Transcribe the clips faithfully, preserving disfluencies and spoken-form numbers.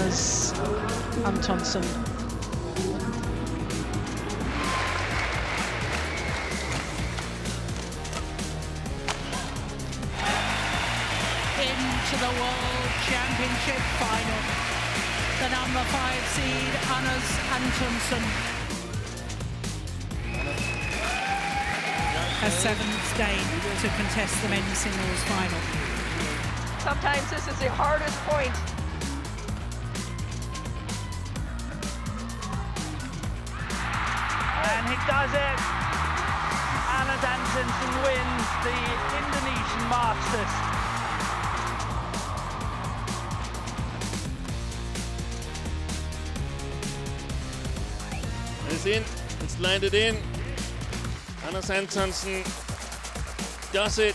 Anders Antonsen. Into the World Championship final, the number five seed, Anders Antonsen. A seventh Dane to contest the men's singles final. Sometimes this is the hardest point. And he does it. Anders Antonsen wins the Indonesian Masters. It's in, it's landed in. Anders Antonsen does it.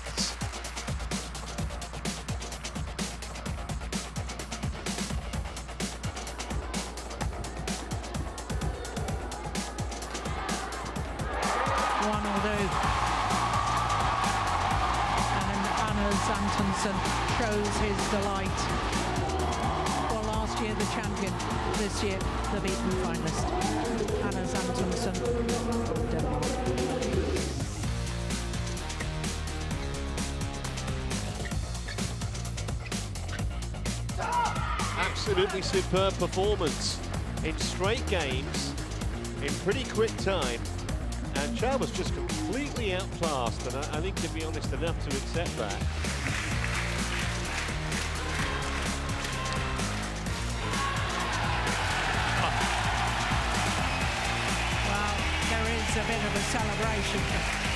One will do. And Anders Antonsen shows his delight. Well, last year the champion, this year the beaten finalist. Anders Antonsen from Denmark. Absolutely superb performance in straight games in pretty quick time, and Chow was just completely outclassed, and I, I think, to be honest, enough to accept that. Well, there is a bit of a celebration.